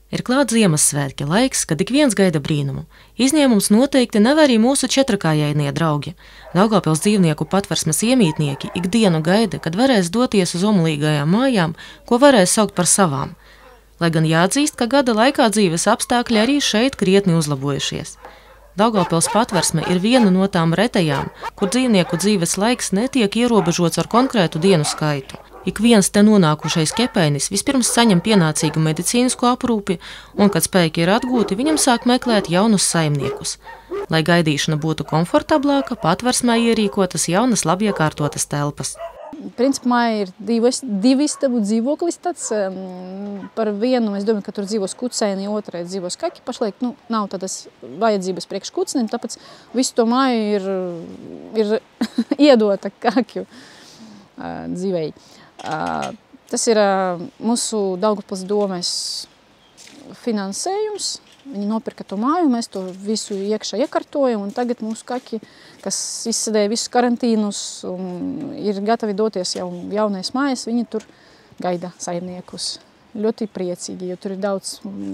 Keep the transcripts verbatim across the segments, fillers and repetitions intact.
Ir klāt Ziemassvētki, laiks, kad ik viens gaida brīnumu. Izņēmums noteikti nav arī mūsu četrakājainie draugi. Daugavpils dzīvnieku patversmes iemītnieki ikdienu gaida, kad varēs doties uz omulīgajām mājām, ko varēs saukt par savām. Lai gan jāatzīst, ka gada laikā dzīves apstākļi arī šeit krietni uzlabojušies. Daugavpils patversme ir viena no tām retajām, kur dzīvnieku dzīves laiks netiek ierobežots ar konkrētu dienu skaitu. Ik viens te nonākušais kepēnis vispirms saņem pienācīgu medicīnisko aprūpi, un, kad spēki ir atgūti, viņam sāk meklēt jaunus saimniekus. Lai gaidīšana būtu komfortablāka, patversmē ierīkotas jaunas labiekārtotas telpas. Principā ir divas, divi istabu dzīvoklis tāds. Par vienu, es domāju, ka tur dzīvos kucēni, otrai dzīvos kaki. Pašlaik nu, nav tādas vajadzības priekš kucēniem, tāpēc visu to māju ir, ir iedota kakju dzīvei. Tas ir mūsu Daugavpils domes finansējums. Viņi nopirka to māju, mēs to visu iekšā iekārtojam, un tagad mūsu kaki, kas izsēdēja visus karantīnus un ir gatavi doties jau jaunais mājas, viņi tur gaida saimniekus. Ļoti priecīgi, jo tur ir daudz,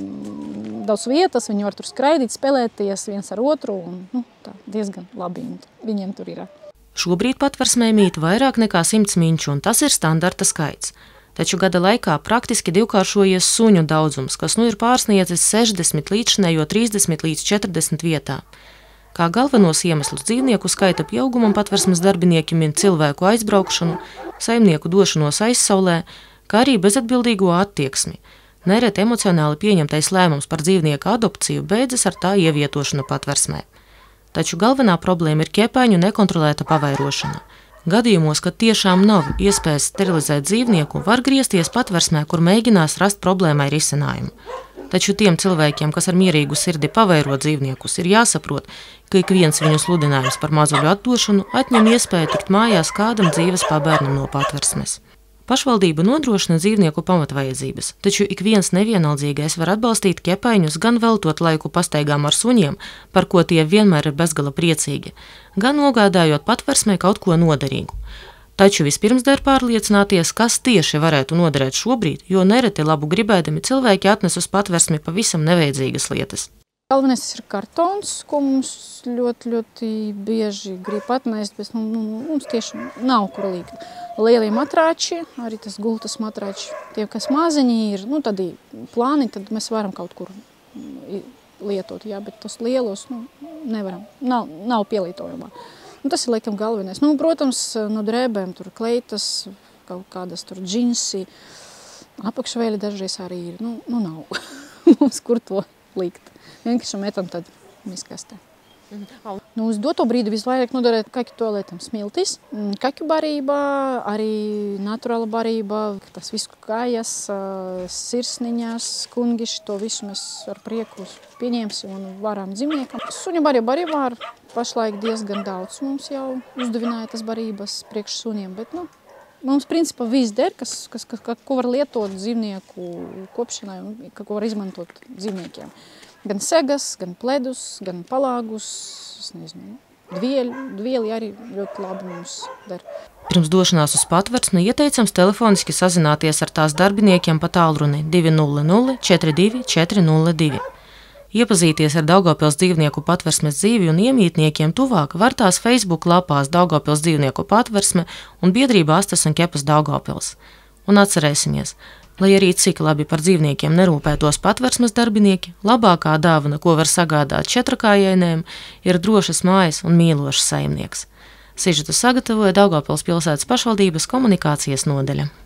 daudz vietas, viņi var tur skraidīt, spēlēties viens ar otru, un nu, tā diezgan labi viņiem tur ir. Šobrīd patversmē mīt vairāk nekā simts miņšu, un tas ir standarta skaits. Taču gada laikā praktiski divkāršojies suņu daudzums, kas nu ir pārsniedzis sešdesmit līdzšinējo trīsdesmit līdz četrdesmit vietā. Kā galvenos iemeslus dzīvnieku skaita pieaugumam patversmes darbinieki min cilvēku aizbraukšanu, saimnieku došanos aizsaulē, kā arī bezatbildīgo attieksmi. Nereti emocionāli pieņemtais lēmums par dzīvnieku adopciju beidzas ar tā ievietošanu patversmē. Taču galvenā problēma ir ķepēņu nekontrolēta pavairošana. Gadījumos, kad tiešām nav iespējas sterilizēt dzīvnieku, var griezties patversmē, kur mēģinās rast problēmai risinājumu. Taču tiem cilvēkiem, kas ar mierīgu sirdi pavairo dzīvniekus, ir jāsaprot, ka ik viens viņu sludinājums par mazuļu atdošanu atņem iespēju tikt mājās kādam dzīves pabērnam no patversmes. Pašvaldība nodrošina dzīvnieku pamatvajadzības, taču ik viens nevienaldzīgais var atbalstīt ķepēņus gan veltot laiku pastaigām ar suņiem, par ko tie vienmēr ir bezgala priecīgi, gan nogādājot patversmē kaut ko noderīgu. Taču vispirms der pārliecināties, kas tieši varētu noderēt šobrīd, jo nereti labu gribēdami cilvēki atnes uz patversmi pavisam nevajadzīgas lietas. Galvenais ir kartons, ko mums ļoti, ļoti bieži grib atnest, bet nu, mums tieši nav kur likt. Lielie matrāči, arī tas gultas matrāči, tie, kas maziņi ir, nu, tad plāni, tad mēs varam kaut kur lietot, jā, bet tos lielos, nu, nevaram, nav, nav pielietojumā. Nu, tas ir, laikam, galvenais. Nu, protams, no drēbēm tur kleitas, kaut kādas tur džinsi, apakšvēļi dažreiz arī ir, nu, nu nav mums kur to likt. Vienkārši metam tad miskastē. Nu, uz doto brīdi visvairāk noderēt kaķu tualetēm smiltis, kaķu barībā, arī naturāla barība, tas visu kājas, sirsniņas, kungiši, to visu mēs ar prieku pieņemsim un varam dzīvniekam. Suņu barība barībā ar pašlaik diezgan daudz mums jau uzdevināja tas barības priekš suņiem, bet nu, mums principā viss der, kas, kas, kas, ko var lietot dzīvnieku kopšanai un ko var izmantot dzīvniekiem. Gan segas, gan pledus, gan palāgus, es nezinu, dvieli, dvieli arī ļoti labi mums der. Pirms došanās uz patversmi ieteicams telefoniski sazināties ar tās darbiniekiem pa tālruni divi nulle nulle četri divi četri nulle divi. Iepazīties ar Daugavpils dzīvnieku patversmes dzīvi un iemītniekiem tuvāk var tās Facebook lapās Daugavpils dzīvnieku patversme un biedrība Astes un Kepas Daugavpils. Un atcerēsimies, lai arī cik labi par dzīvniekiem nerūpētos patversmes darbinieki, labākā dāvana, ko var sagādāt četrakājainēm, ir drošas mājas un mīlošs saimnieks. Sižetu sagatavoja Daugavpils pilsētas pašvaldības komunikācijas nodaļa.